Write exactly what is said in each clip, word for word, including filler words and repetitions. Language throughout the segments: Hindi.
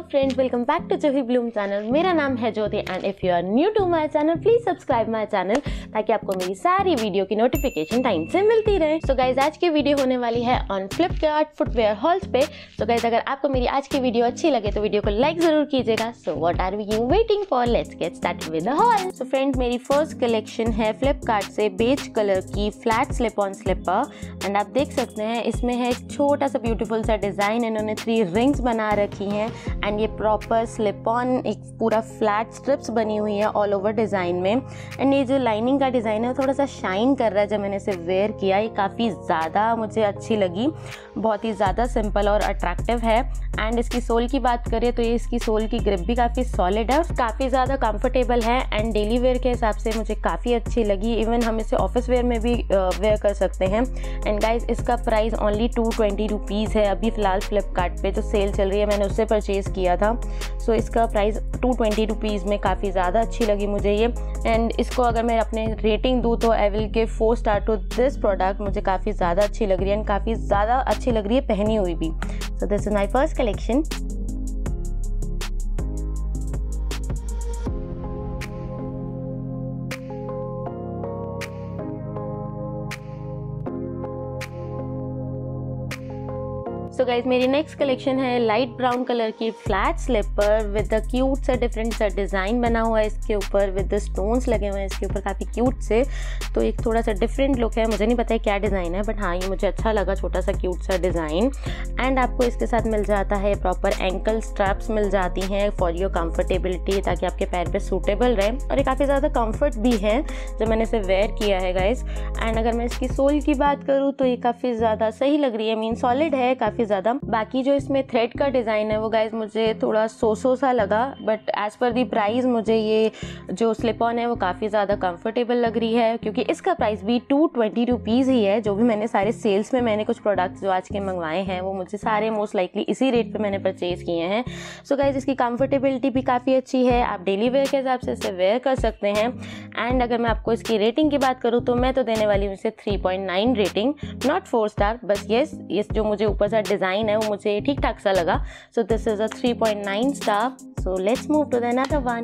Friends, welcome back to Johi Bloom channel. मेरा नाम है Jyoti and if you are new to my channel please subscribe my channel ताकि आपको मेरी सारी वीडियो की नोटिफिकेशन टाइम से मिलती रहे। सो गाइज, आज की वीडियो होने वाली है ऑन फ्लिपकार्ट फुटवेयर हॉल्स पे। सो गाइज, अगर आपको मेरी आज की वीडियो अच्छी लगे तो वीडियो को लाइक जरूर कीजिएगा। So what are we waiting for, let's get started with the haul. So friends, मेरी फर्स्ट कलेक्शन है फ्लिपकार्ट से बेज कलर की flat slip on slipper and आप देख सकते हैं इसमें है एक छोटा सा ब्यूटीफुल सा डिज़ाइन। इन्होंने थ्री रिंग्स बना रखी हैं एंड ये प्रॉपर स्लिप ऑन एक पूरा फ्लैट स्ट्रिप्स बनी हुई है ऑल ओवर डिज़ाइन में। एंड ये जो लाइनिंग का डिज़ाइन है वो थोड़ा सा शाइन कर रहा है। जब मैंने इसे वेयर किया ये काफ़ी ज़्यादा मुझे अच्छी लगी, बहुत ही ज़्यादा सिंपल और अट्रैक्टिव है। एंड इसकी सोल की बात करें तो ये इसकी सोल की ग्रिप भी काफ़ी सॉलिड है, काफ़ी ज़्यादा कंफर्टेबल है एंड डेली वेयर के हिसाब से मुझे काफ़ी अच्छी लगी। इवन हम इसे ऑफिस वेयर में भी वेयर कर सकते हैं। एंड गाइज, इसका price only two twenty rupees है। अभी फ़िलहाल फ्लिपकार्ट पे जो सेल चल रही है मैंने उससे परचेज़ किया था। सो so, इसका प्राइस टू ट्वेंटी रुपीज़ में काफ़ी ज़्यादा अच्छी लगी मुझे ये। एंड इसको अगर मैं अपने रेटिंग दूँ तो I will give four star to this product. मुझे काफ़ी ज़्यादा अच्छी लग रही है एंड काफ़ी ज़्यादा अच्छी लग रही है पहनी हुई भी। So this is my first collection. So guys, मेरी नेक्स्ट कलेक्शन है लाइट ब्राउन कलर की flat slipper with the cute सा डिफरेंट सा डिज़ाइन बना हुआ है इसके ऊपर, विद द स्टोन्स लगे हुए हैं इसके ऊपर काफ़ी क्यूट से। तो एक थोड़ा सा डिफरेंट लुक है, मुझे नहीं पता है क्या डिज़ाइन है बट हाँ ये मुझे अच्छा लगा, छोटा सा क्यूट सा डिज़ाइन। एंड आपको इसके साथ मिल जाता है प्रॉपर एंकल स्ट्रैप्स मिल जाती हैं फॉर योर कंफर्टेबिलिटी, ताकि आपके पैर पे सूटेबल रहे। और ये काफ़ी ज़्यादा कंफर्ट भी है जब मैंने इसे वेयर किया है गाइज। एंड अगर मैं इसकी सोल की बात करूँ तो ये काफ़ी ज़्यादा सही लग रही है, मीन सॉलिड है काफ़ी ज़्यादा। बाकी जो इसमें थ्रेड का डिज़ाइन है वो गाइज मुझे थोड़ा सो सो सा लगा, but as per the price मुझे ये जो स्लिप ऑन है वो काफ़ी ज़्यादा कंफर्टेबल लग रही है, क्योंकि इसका प्राइस भी टू ट्वेंटी रुपीज़ ही है। जो भी मैंने सारे सेल्स में मैंने कुछ प्रोडक्ट्स जो आज के मंगवाए हैं वो मुझे सारे मोस्ट लाइकली इसी रेट पे मैंने परचेज़ किए हैं। सो गाइज, इसकी कंफर्टेबिलिटी भी काफ़ी अच्छी है, आप डेली वेयर के हिसाब से इसे वेयर कर सकते हैं। एंड अगर मैं आपको इसकी रेटिंग की बात करूँ तो मैं तो देने वाली हूँ इसे three point nine rating, not four star, बस येस ये जो मुझे ऊपर सा डिज़ाइन है वो मुझे ठीक ठाक सा लगा। So this is a three point nine star. So let's move to the another one.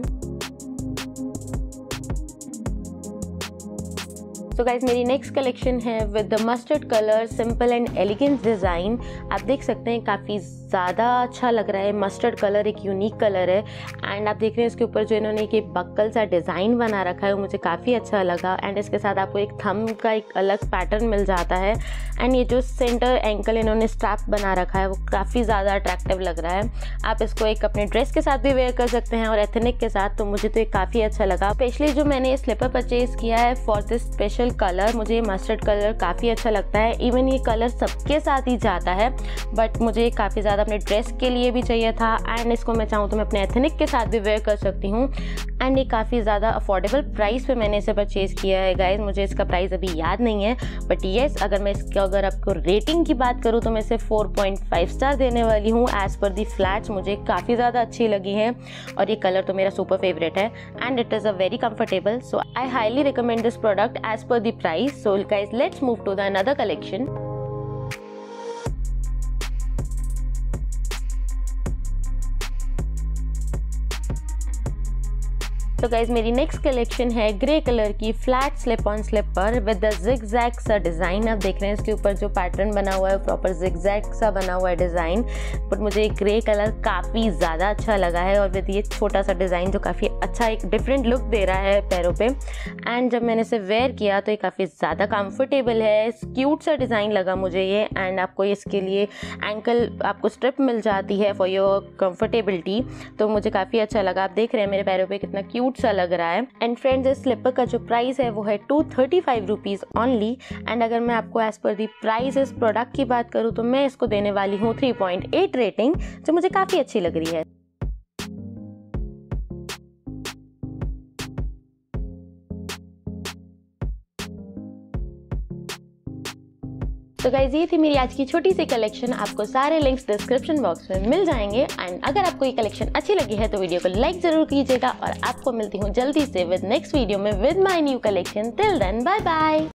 So guys, मेरी नेक्स्ट कलेक्शन है with the mustard colour simple and elegant design. आप देख सकते हैं काफ़ी ज़्यादा अच्छा लग रहा है, मस्टर्ड कलर एक यूनिक कलर है। एंड आप देख रहे हैं इसके ऊपर जो इन्होंने एक बक्कल सा डिज़ाइन बना रखा है वो मुझे काफ़ी अच्छा लगा। एंड इसके साथ आपको एक थंब का एक अलग पैटर्न मिल जाता है। एंड ये जो सेंटर एंकल इन्होंने स्ट्रैप बना रखा है वो काफ़ी ज़्यादा अट्रैक्टिव लग रहा है। आप इसको एक अपने ड्रेस के साथ भी वेयर कर सकते हैं और एथनिक के साथ, तो मुझे तो ये काफ़ी अच्छा लगा। स्पेशली जो मैंने ये स्लीपर परचेज़ किया है फॉर दिस स्पेशल कलर, मुझे मस्टर्ड कलर काफ़ी अच्छा लगता है। इवन ये कलर सबके साथ ही जाता है, बट मुझे काफ़ी ज़्यादा अपने ड्रेस के लिए भी चाहिए था। एंड इसको मैं चाहूँ तो मैं अपने एथनिक के साथ भी वेयर कर सकती हूँ। एंड ये काफ़ी ज़्यादा अफोर्डेबल प्राइस पे मैंने इसे परचेज़ किया है गाइज। मुझे इसका प्राइस अभी याद नहीं है, बट येस अगर मैं इसकी अगर आपको रेटिंग की बात करूँ तो मैं इसे फोर पॉइंट फाइव स्टार देने वाली हूँ। एज़ पर दी फ्लैट्स मुझे काफ़ी ज़्यादा अच्छी लगी है और ये कलर तो मेरा सुपर फेवरेट है and it is a very comfortable. So I highly recommend this product as per the price. So guys, let's move to the another collection. तो गाइज, मेरी नेक्स्ट कलेक्शन है ग्रे कलर की flat slip on slipper with the zigzag सा डिज़ाइन। आप देख रहे हैं इसके ऊपर जो पैटर्न बना हुआ है प्रॉपर जिगजैग सा बना हुआ है डिज़ाइन, बट मुझे ग्रे कलर काफ़ी ज़्यादा अच्छा लगा है और विद ये छोटा सा डिज़ाइन जो काफ़ी अच्छा एक डिफरेंट लुक दे रहा है पैरों पे। एंड जब मैंने इसे वेयर किया तो ये काफ़ी ज़्यादा कंफर्टेबल है, क्यूट सा डिज़ाइन लगा मुझे ये। एंड आपको इसके लिए एंकल आपको स्ट्रिप मिल जाती है फॉर योर कंफर्टेबिलिटी, तो मुझे काफ़ी अच्छा लगा। आप देख रहे हैं मेरे पैरों पे कितना क्यूट सा लग रहा है। एंड फ्रेंड्स, इस स्लिपर का जो प्राइस है वो है two thirty five rupees only. And अगर मैं आपको एज पर दी प्राइस इस प्रोडक्ट की बात करूँ तो मैं इसको देने वाली हूँ थ्री पॉइंट एट रेटिंग, जो मुझे काफ़ी अच्छी लग रही है। तो गाइज, ये थी मेरी आज की छोटी सी कलेक्शन। आपको सारे लिंक्स डिस्क्रिप्शन बॉक्स में मिल जाएंगे। एंड अगर आपको ये कलेक्शन अच्छी लगी है तो वीडियो को लाइक जरूर कीजिएगा और आपको मिलती हूँ जल्दी से विद नेक्स्ट वीडियो में with my new collection. Till then, bye bye.